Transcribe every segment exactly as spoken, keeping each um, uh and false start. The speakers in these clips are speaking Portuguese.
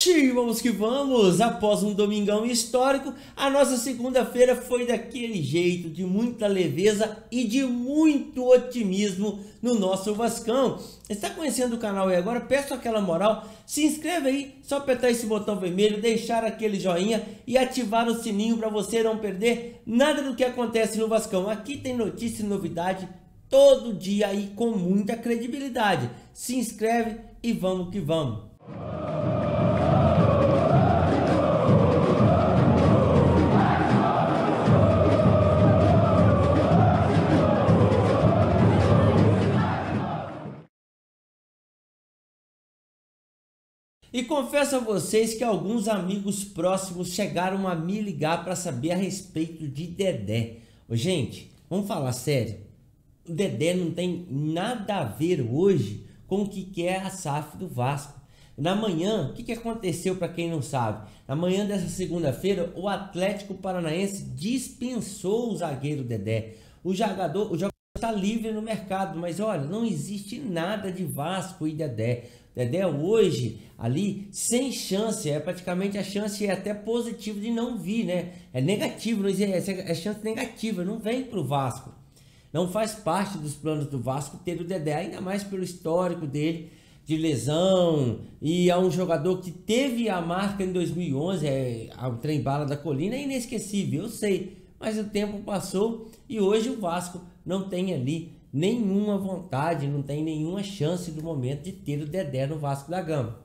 Sim, vamos que vamos! Após um domingão histórico, a nossa segunda-feira foi daquele jeito, de muita leveza e de muito otimismo no nosso Vascão. Está conhecendo o canal aí agora? Peço aquela moral, se inscreve aí, só apertar esse botão vermelho, deixar aquele joinha e ativar o sininho para você não perder nada do que acontece no Vascão. Aqui tem notícia e novidade todo dia aí com muita credibilidade. Se inscreve e vamos que vamos! E confesso a vocês que alguns amigos próximos chegaram a me ligar para saber a respeito de Dedé. Ô, gente, vamos falar sério. O Dedé não tem nada a ver hoje com o que é a S A F do Vasco. Na manhã, o que, que aconteceu para quem não sabe? Na manhã dessa segunda-feira, o Atlético Paranaense dispensou o zagueiro Dedé. O jogador, o jogador está livre no mercado, mas olha, não existe nada de Vasco e Dedé. Dedé hoje ali sem chance, é praticamente a chance é até positiva de não vir, né? É negativo, não existe, é chance negativa, não vem para o Vasco. Não faz parte dos planos do Vasco ter o Dedé, ainda mais pelo histórico dele de lesão, e é um jogador que teve a marca em dois mil e onze, é, o trem bala da colina, é inesquecível, eu sei, mas o tempo passou e hoje o Vasco não tem ali nenhuma vontade, não tem nenhuma chance do momento de ter o Dedé no Vasco da Gama.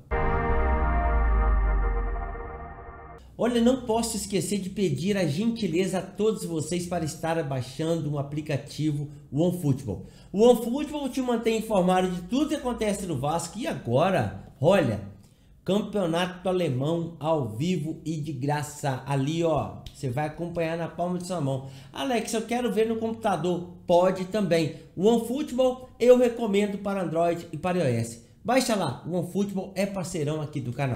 Olha, não posso esquecer de pedir a gentileza a todos vocês para estar baixando um aplicativo OneFootball. O OneFootball te mantém informado de tudo que acontece no Vasco e agora, olha, campeonato alemão ao vivo e de graça ali, ó, você vai acompanhar na palma de sua mão. Alex, eu quero ver no computador, pode também. O OneFootball eu recomendo para Android e para iOS. Baixa lá, o OneFootball é parceirão aqui do canal.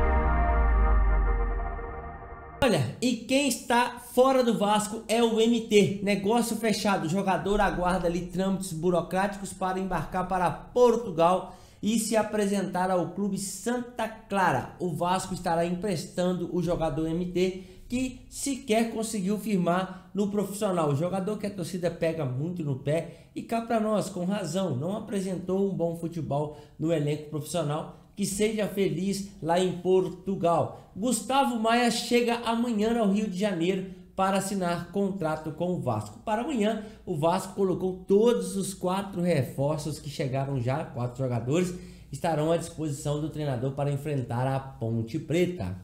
Olha, e quem está fora do Vasco é o M T, negócio fechado, o jogador aguarda ali trâmites burocráticos para embarcar para Portugal e se apresentar ao clube Santa Clara. O Vasco estará emprestando o jogador M T, que sequer conseguiu firmar no profissional. O jogador que a torcida pega muito no pé e cá para nós, com razão, não apresentou um bom futebol no elenco profissional. Que seja feliz lá em Portugal. Gustavo Maia chega amanhã ao Rio de Janeiro para assinar contrato com o Vasco. Para amanhã, o Vasco colocou todos os quatro reforços que chegaram já, quatro jogadores, estarão à disposição do treinador para enfrentar a Ponte Preta.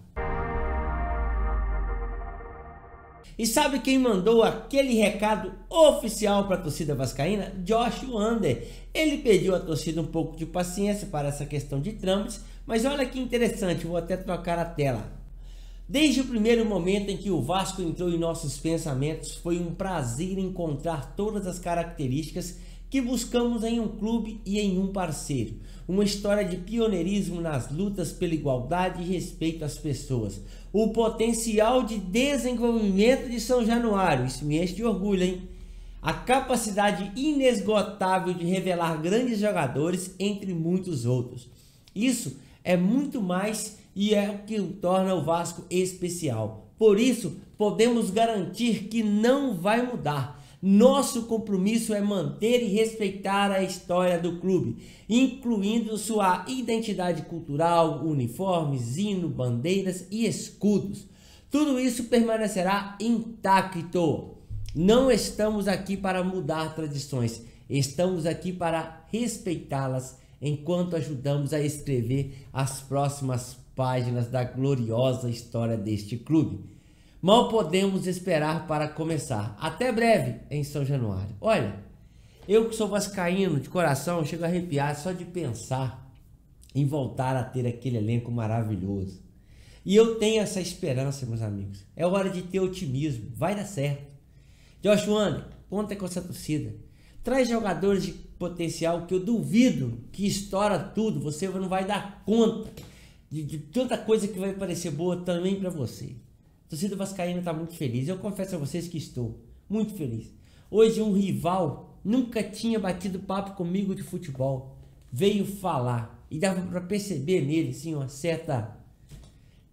E sabe quem mandou aquele recado oficial para a torcida vascaína? Josh Wander. Ele pediu à torcida um pouco de paciência para essa questão de trâmites, mas olha que interessante, vou até trocar a tela. Desde o primeiro momento em que o Vasco entrou em nossos pensamentos, foi um prazer encontrar todas as características que buscamos em um clube e em um parceiro. Uma história de pioneirismo nas lutas pela igualdade e respeito às pessoas. O potencial de desenvolvimento de São Januário, isso me enche de orgulho, hein? A capacidade inesgotável de revelar grandes jogadores, entre muitos outros. Isso é muito mais e é o que torna o Vasco especial. Por isso, podemos garantir que não vai mudar. Nosso compromisso é manter e respeitar a história do clube, incluindo sua identidade cultural, uniformes, hino, bandeiras e escudos. Tudo isso permanecerá intacto. Não estamos aqui para mudar tradições, estamos aqui para respeitá-las enquanto ajudamos a escrever as próximas páginas da gloriosa história deste clube. Mal podemos esperar para começar. Até breve em São Januário. Olha, eu que sou vascaíno de coração, chego a arrepiar só de pensar em voltar a ter aquele elenco maravilhoso. E eu tenho essa esperança, meus amigos. É hora de ter otimismo. Vai dar certo. Josh Wander, conta com essa torcida. Traz jogadores de potencial que eu duvido que estoura tudo. Você não vai dar conta de, de tanta coisa que vai parecer boa também para você. A torcida vascaína está muito feliz. Eu confesso a vocês que estou muito feliz. Hoje um rival nunca tinha batido papo comigo de futebol. Veio falar e dava para perceber nele sim uma certa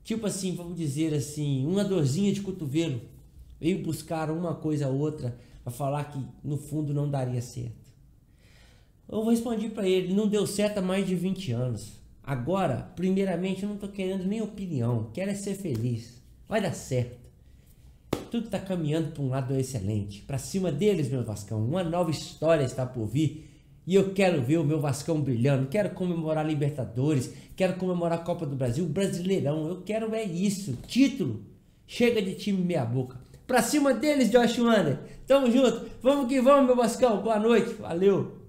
tipo assim, vamos dizer assim, uma dorzinha de cotovelo. Veio buscar uma coisa ou outra para falar que no fundo não daria certo. Eu respondi para ele, não deu certo há mais de vinte anos. Agora, primeiramente, eu não tô querendo nem opinião, quero é ser feliz. Vai dar certo. Tudo tá caminhando para um lado excelente. Para cima deles, meu Vascão, uma nova história está por vir. E eu quero ver o meu Vascão brilhando, quero comemorar a Libertadores, quero comemorar a Copa do Brasil, Brasileirão, eu quero é isso, título. Chega de time meia boca. Pra cima deles, Josh Wander. Tamo junto, vamos que vamos, meu Vascão, boa noite, valeu.